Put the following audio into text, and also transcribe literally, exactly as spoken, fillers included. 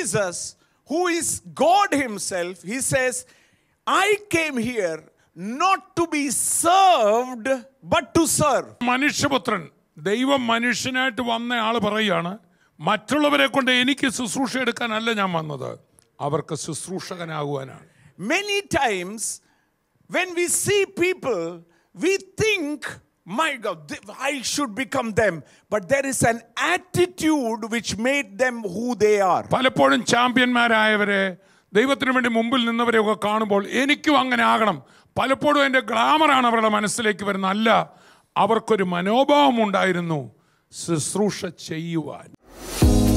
Jesus, who is God himself, he says, I came here not to be served, but to serve. മനുഷ്യപുത്രൻ ദൈവം മനുഷ്യനായിട്ട് വന്ന ആള് പറയാണ്, മറ്റുള്ളവരെ കൊണ്ട് എനിക്ക് ശുശ്രൂഷ എടുക്കാനല്ല ഞാൻ വന്നത്, അവർക്ക് ശുശ്രൂഷകനാകുവാനാണ്. Many times when we see people, we think, my God, I should become them. But there is an attitude which made them who they are. പലപ്പോഴും ചാമ്പ്യന്മാരായവരെ, ദൈവത്തിന് വേണ്ടി മുമ്പിൽ നിന്നവരെയൊക്കെ കാണുമ്പോൾ എനിക്കും അങ്ങനെ ആകണം, പലപ്പോഴും എൻ്റെ ഗ്ലാമറാണ് അവരുടെ മനസ്സിലേക്ക് വരുന്നത്. അല്ല, അവർക്കൊരു മനോഭാവം ഉണ്ടായിരുന്നു ശുശ്രൂഷ ചെയ്യുവാൻ.